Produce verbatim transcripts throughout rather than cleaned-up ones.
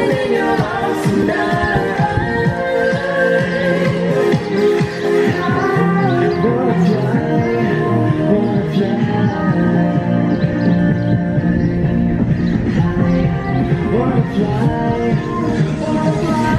falling in your arms tonight. Wanna fly, wanna fly, wanna fly, wanna fly.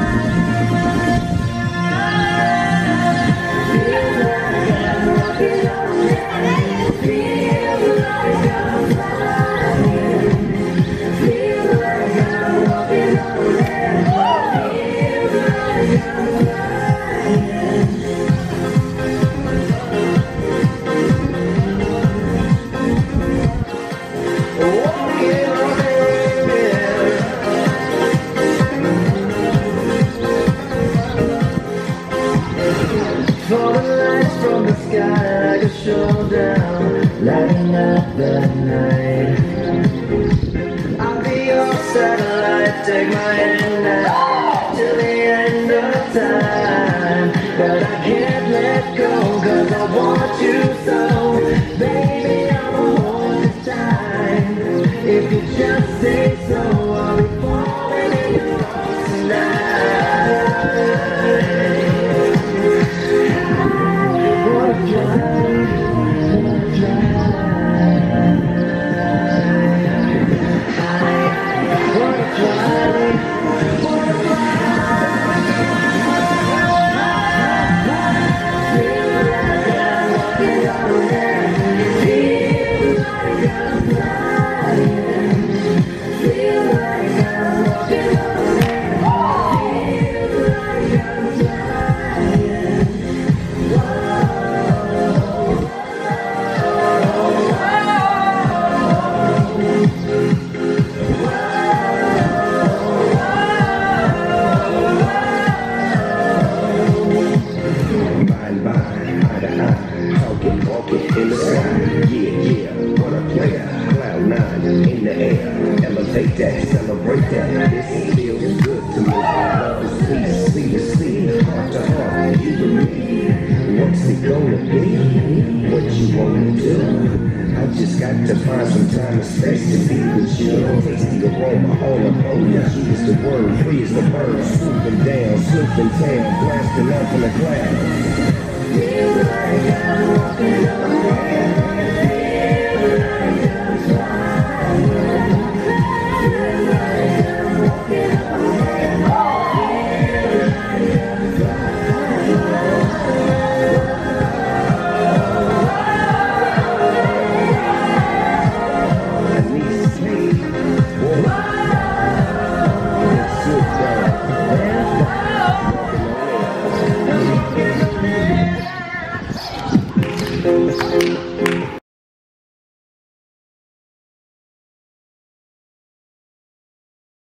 Falling lights from the sky like a showdown, lighting up the night. I'll be your satellite, take my hand now till the end of time. But I can't let go, cause I want you so. Baby, I'ma hold you tight. If you just say so, I'll be falling in your arms tonight. Take that, celebrate that. This feels good to me. Love is sweet, sweet as sweet, heart to heart, you and me. What's it gonna be? What you wanna do? I just got to find some time and space to be with you. Taste the aroma, all up on you. Use the word, free as the bird, swooping down, swooping down, blasting up in the clouds. Feel like I'm walking on air.